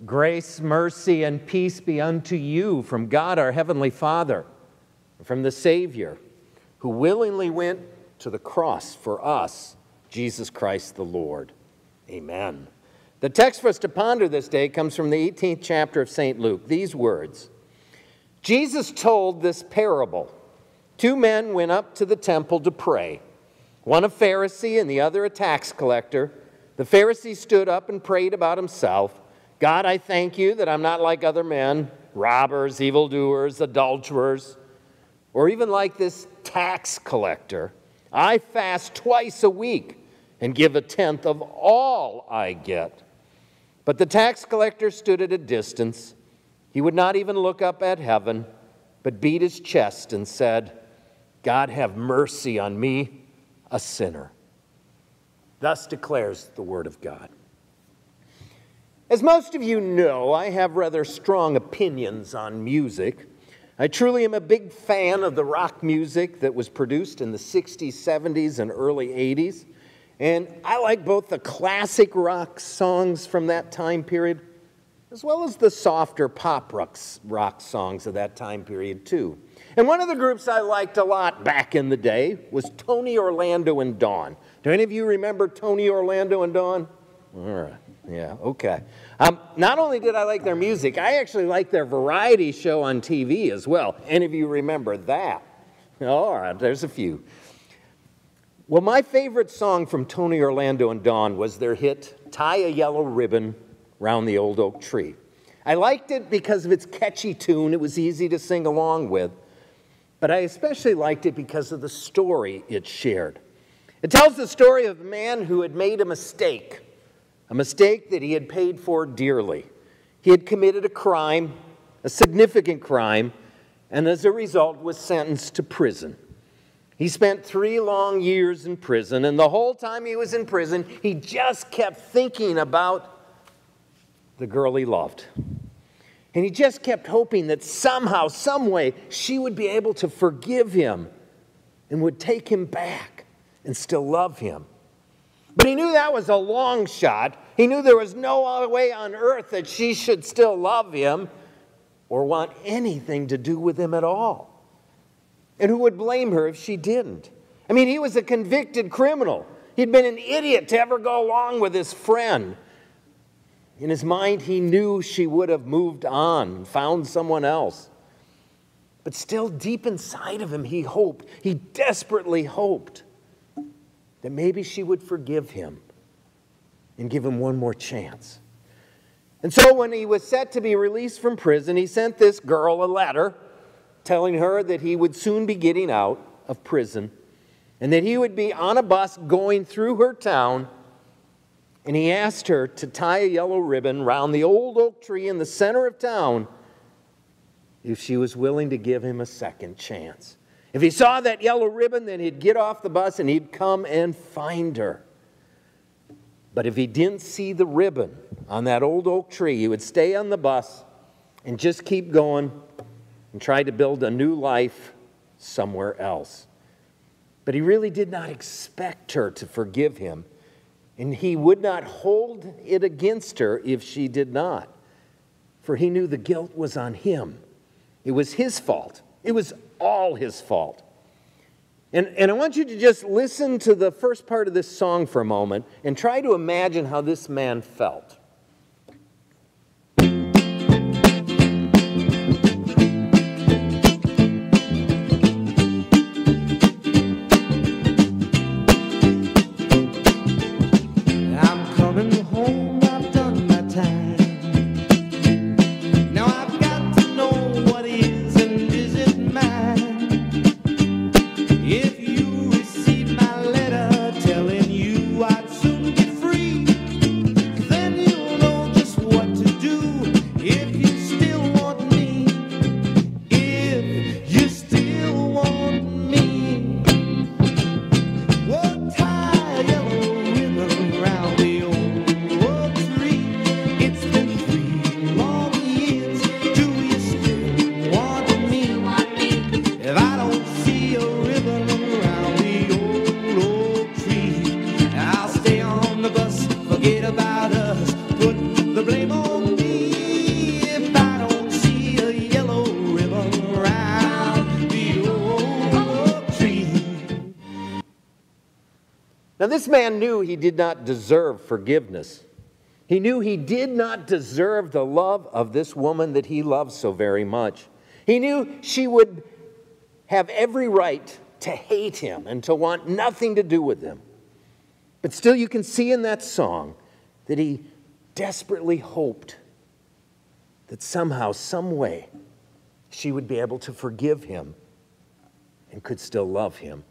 Grace, mercy, and peace be unto you from God our Heavenly Father, and from the Savior, who willingly went to the cross for us, Jesus Christ the Lord. Amen. The text for us to ponder this day comes from the 18th chapter of St. Luke. These words: Jesus told this parable. 2 men went up to the temple to pray, one a Pharisee and the other a tax collector. The Pharisee stood up and prayed about himself. God, I thank you that I'm not like other men, robbers, evildoers, adulterers, or even like this tax collector. I fast twice a week and give 1/10 of all I get. But the tax collector stood at a distance. He would not even look up at heaven, but beat his chest and said, God, have mercy on me, a sinner. Thus declares the word of God. As most of you know, I have rather strong opinions on music. I truly am a big fan of the rock music that was produced in the 60s, 70s, and early 80s. And I like both the classic rock songs from that time period, as well as the softer pop rock songs of that time period, too. And one of the groups I liked a lot back in the day was Tony Orlando and Dawn. Do any of you remember Tony Orlando and Dawn? All right. Yeah, okay. Not only did I like their music, I actually liked their variety show on TV as well. Any of you remember that? All right, there's a few. Well, my favorite song from Tony Orlando and Dawn was their hit, Tie a Yellow Ribbon Round the Old Oak Tree. I liked it because of its catchy tune. It was easy to sing along with. But I especially liked it because of the story it shared. It tells the story of a man who had made a mistake that he had paid for dearly. He had committed a crime, a significant crime, and as a result was sentenced to prison. He spent 3 long years in prison, and the whole time he was in prison, he just kept thinking about the girl he loved. And he just kept hoping that somehow, some way, she would be able to forgive him and would take him back and still love him. But he knew that was a long shot. He knew there was no other way on earth that she should still love him or want anything to do with him at all. And who would blame her if she didn't? I mean, he was a convicted criminal. He'd been an idiot to ever go along with his friend. In his mind, he knew she would have moved on and found someone else. But still, deep inside of him, he desperately hoped that maybe she would forgive him and give him one more chance. And so when he was set to be released from prison, he sent this girl a letter telling her that he would soon be getting out of prison and that he would be on a bus going through her town, and he asked her to tie a yellow ribbon round the old oak tree in the center of town if she was willing to give him a second chance. If he saw that yellow ribbon, then he'd get off the bus and he'd come and find her. But if he didn't see the ribbon on that old oak tree, he would stay on the bus and just keep going and try to build a new life somewhere else. But he really did not expect her to forgive him, and he would not hold it against her if she did not, for he knew the guilt was on him. It was his fault. It was all his fault. And I want you to just listen to the first part of this song for a moment and try to imagine how this man felt. Then you Now, this man knew he did not deserve forgiveness. He knew he did not deserve the love of this woman that he loved so very much. He knew she would have every right to hate him and to want nothing to do with him. But still, you can see in that song that he desperately hoped that somehow, some way, she would be able to forgive him and could still love him.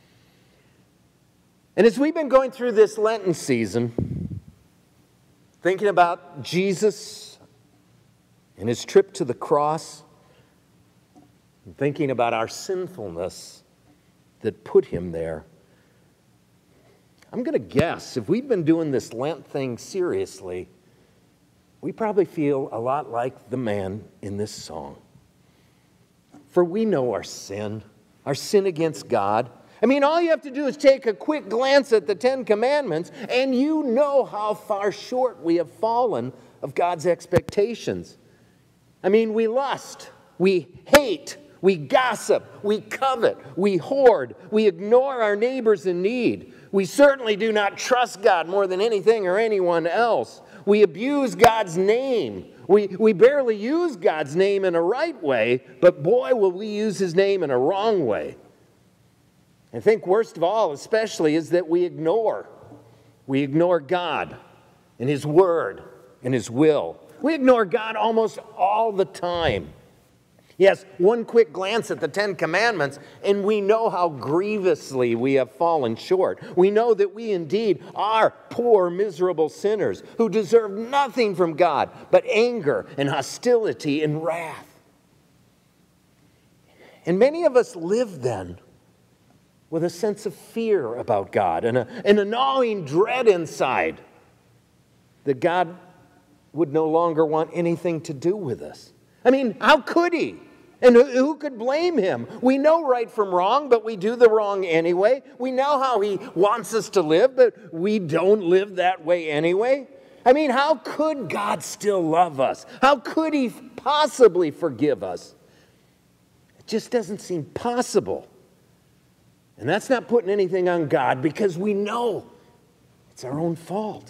And as we've been going through this Lenten season, thinking about Jesus and his trip to the cross, and thinking about our sinfulness that put him there, I'm going to guess if we've been doing this Lent thing seriously, we probably feel a lot like the man in this song. For we know our sin against God. I mean, all you have to do is take a quick glance at the Ten Commandments, and you know how far short we have fallen of God's expectations. I mean, we lust, we hate, we gossip, we covet, we hoard, we ignore our neighbors in need. We certainly do not trust God more than anything or anyone else. We abuse God's name. We barely use God's name in a right way, but boy, will we use his name in a wrong way. I think worst of all, especially, is that we ignore God and his word and his will. We ignore God almost all the time. Yes, one quick glance at the Ten Commandments, and we know how grievously we have fallen short. We know that we indeed are poor, miserable sinners who deserve nothing from God but anger and hostility and wrath. And many of us live then with a sense of fear about God and a gnawing dread inside that God would no longer want anything to do with us. I mean, how could he? And who could blame him? We know right from wrong, but we do the wrong anyway. We know how he wants us to live, but we don't live that way anyway. I mean, how could God still love us? How could he possibly forgive us? It just doesn't seem possible. And that's not putting anything on God, because we know it's our own fault.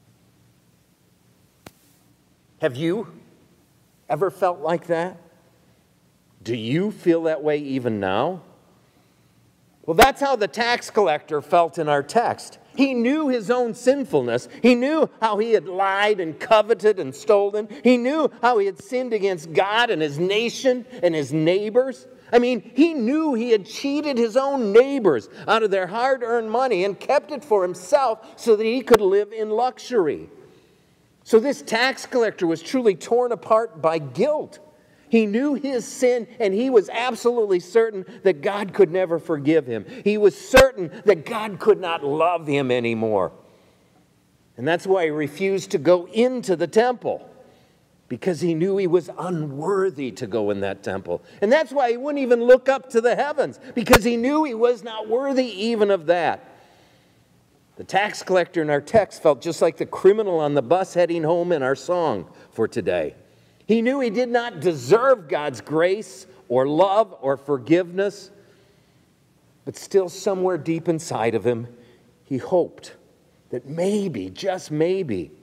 Have you ever felt like that? Do you feel that way even now? Well, that's how the tax collector felt in our text. He knew his own sinfulness. He knew how he had lied and coveted and stolen. He knew how he had sinned against God and his nation and his neighbors. I mean, he knew he had cheated his own neighbors out of their hard-earned money and kept it for himself so that he could live in luxury. So this tax collector was truly torn apart by guilt. He knew his sin, and he was absolutely certain that God could never forgive him. He was certain that God could not love him anymore. And that's why he refused to go into the temple, because he knew he was unworthy to go in that temple. And that's why he wouldn't even look up to the heavens, because he knew he was not worthy even of that. The tax collector in our text felt just like the criminal on the bus heading home in our song for today. He knew he did not deserve God's grace or love or forgiveness, but still somewhere deep inside of him, he hoped that maybe, just maybe,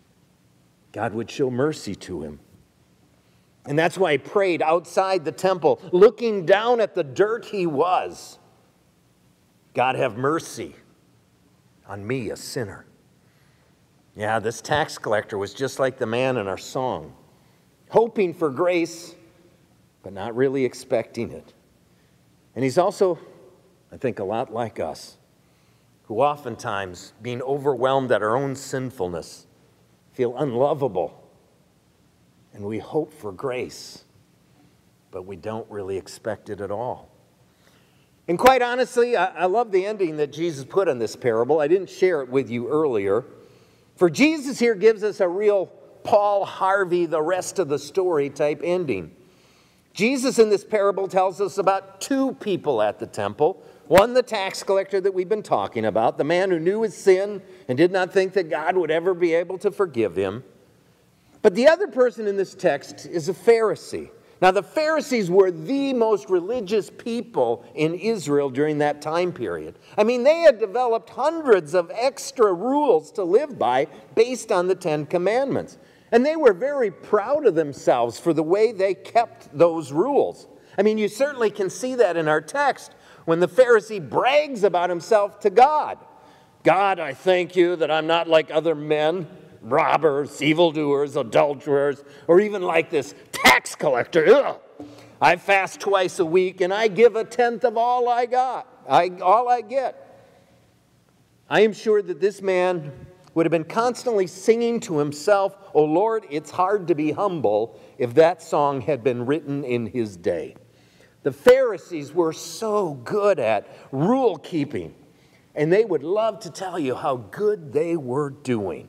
God would show mercy to him. And that's why he prayed outside the temple, looking down at the dirt he was. God, have mercy on me, a sinner. Yeah, this tax collector was just like the man in our song, hoping for grace, but not really expecting it. And he's also, I think, a lot like us, who oftentimes, being overwhelmed at our own sinfulness, feel unlovable. And we hope for grace, but we don't really expect it at all. And quite honestly, I love the ending that Jesus put on this parable. I didn't share it with you earlier. For Jesus here gives us a real Paul Harvey, the rest of the story type ending. Jesus in this parable tells us about two people at the temple. One, the tax collector that we've been talking about, the man who knew his sin and did not think that God would ever be able to forgive him. But the other person in this text is a Pharisee. Now, the Pharisees were the most religious people in Israel during that time period. I mean, they had developed hundreds of extra rules to live by based on the Ten Commandments. And they were very proud of themselves for the way they kept those rules. I mean, you certainly can see that in our text when the Pharisee brags about himself to God. God, I thank you that I'm not like other men, robbers, evildoers, adulterers, or even like this tax collector. Ugh. I fast twice a week and I give a tenth of all I got, all I get. I am sure that this man would have been constantly singing to himself, "Oh Lord, it's hard to be humble," if that song had been written in his day. The Pharisees were so good at rule keeping, and they would love to tell you how good they were doing.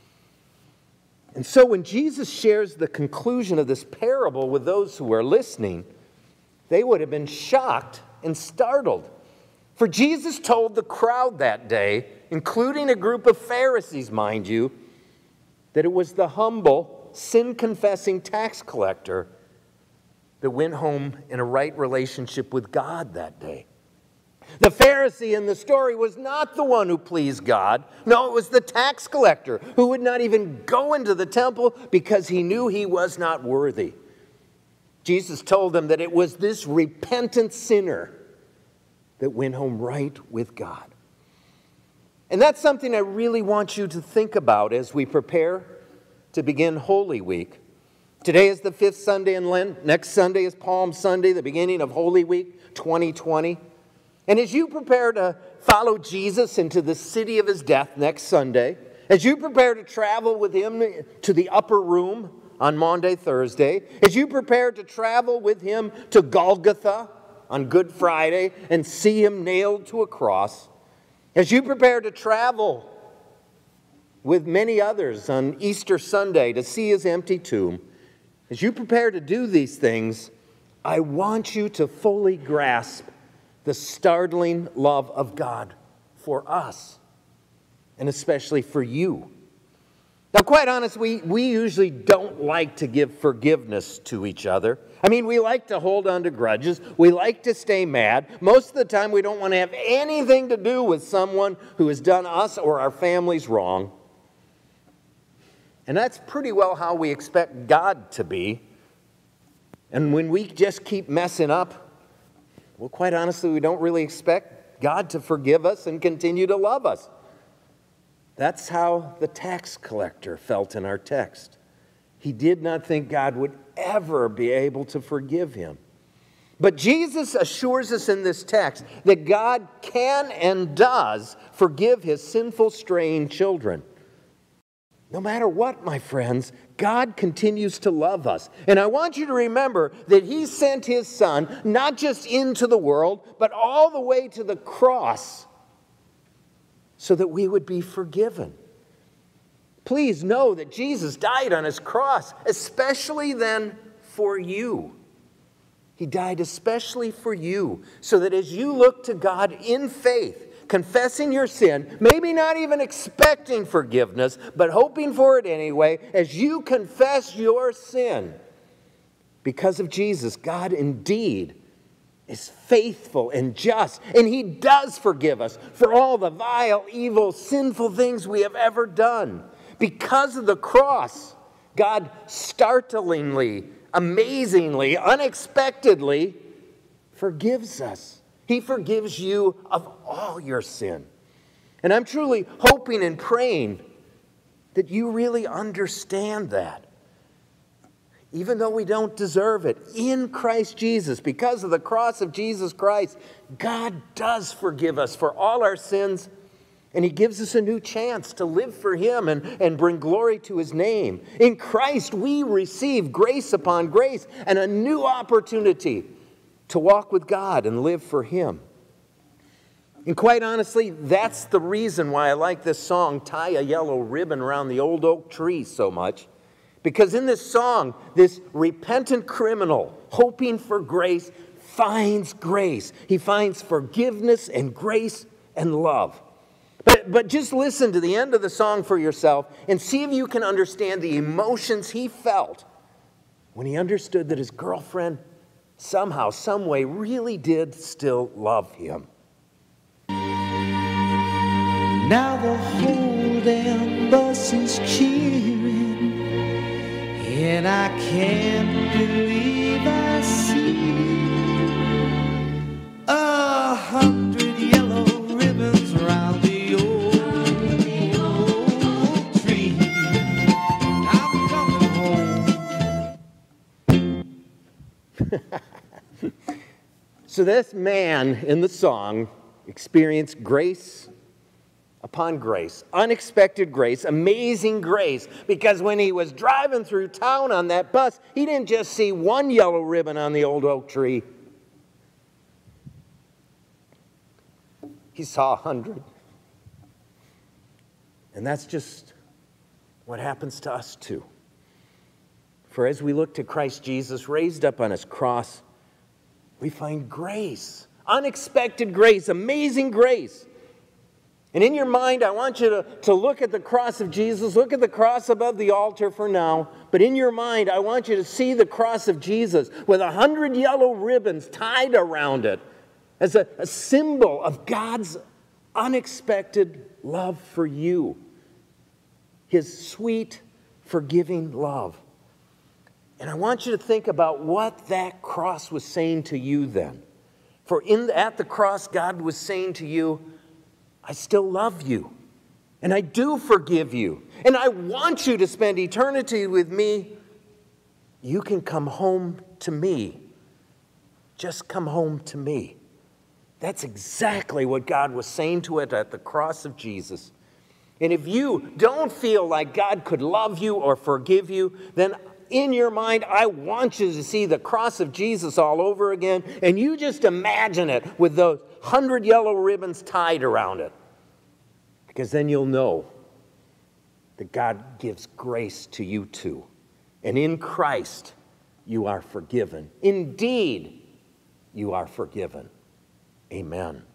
And so when Jesus shares the conclusion of this parable with those who are listening, they would have been shocked and startled. For Jesus told the crowd that day, including a group of Pharisees, mind you, that it was the humble, sin-confessing tax collector that went home in a right relationship with God that day. The Pharisee in the story was not the one who pleased God. No, it was the tax collector who would not even go into the temple because he knew he was not worthy. Jesus told them that it was this repentant sinner that went home right with God. And that's something I really want you to think about as we prepare to begin Holy Week. Today is the 5th Sunday in Lent. Next Sunday is Palm Sunday, the beginning of Holy Week 2020. And as you prepare to follow Jesus into the city of his death next Sunday, as you prepare to travel with him to the upper room on Maundy, Thursday, as you prepare to travel with him to Golgotha on Good Friday and see him nailed to a cross, as you prepare to travel with many others on Easter Sunday to see his empty tomb, as you prepare to do these things, I want you to fully grasp the startling love of God for us, and especially for you. Now, quite honestly, we usually don't like to give forgiveness to each other. I mean, we like to hold on to grudges. We like to stay mad. Most of the time, we don't want to have anything to do with someone who has done us or our families wrong. And that's pretty well how we expect God to be. And when we just keep messing up, well, quite honestly, we don't really expect God to forgive us and continue to love us. That's how the tax collector felt in our text. He did not think God would ever be able to forgive him. But Jesus assures us in this text that God can and does forgive his sinful, straying children. No matter what, my friends, God continues to love us. And I want you to remember that he sent his Son not just into the world, but all the way to the cross so that we would be forgiven. Please know that Jesus died on his cross, especially then for you. He died especially for you, so that as you look to God in faith, confessing your sin, maybe not even expecting forgiveness, but hoping for it anyway, as you confess your sin, because of Jesus, God indeed is faithful and just, and he does forgive us for all the vile, evil, sinful things we have ever done. Because of the cross, God startlingly, amazingly, unexpectedly forgives us. He forgives you of all your sin. And I'm truly hoping and praying that you really understand that. Even though we don't deserve it, in Christ Jesus, because of the cross of Jesus Christ, God does forgive us for all our sins, and he gives us a new chance to live for him and bring glory to his name. In Christ, we receive grace upon grace and a new opportunity to walk with God and live for him. And quite honestly, that's the reason why I like this song, "Tie a Yellow Ribbon Around the Old Oak Tree," so much. Because in this song, this repentant criminal, hoping for grace, finds grace. He finds forgiveness and grace and love. But just listen to the end of the song for yourself and see if you can understand the emotions he felt when he understood that his girlfriend somehow, some way, really did still love him. Now the whole damn bus is cheering, and I can't believe I see 100 yellow ribbons round the old tree. I'm coming home. So this man in the song experienced grace upon grace, unexpected grace, amazing grace, because when he was driving through town on that bus, he didn't just see one yellow ribbon on the old oak tree. He saw 100. And that's just what happens to us too. For as we look to Christ Jesus raised up on his cross, we find grace, unexpected grace, amazing grace. And in your mind, I want you to look at the cross of Jesus, look at the cross above the altar for now, but in your mind, I want you to see the cross of Jesus with 100 yellow ribbons tied around it as a symbol of God's unexpected love for you, his sweet, forgiving love. And I want you to think about what that cross was saying to you then. For at the cross, God was saying to you, I still love you, and I do forgive you, and I want you to spend eternity with me. You can come home to me. Just come home to me. That's exactly what God was saying to it at the cross of Jesus. And if you don't feel like God could love you or forgive you, then in your mind, I want you to see the cross of Jesus all over again, and you just imagine it with those 100 yellow ribbons tied around it. Because then you'll know that God gives grace to you too. And in Christ, you are forgiven. Indeed, you are forgiven. Amen.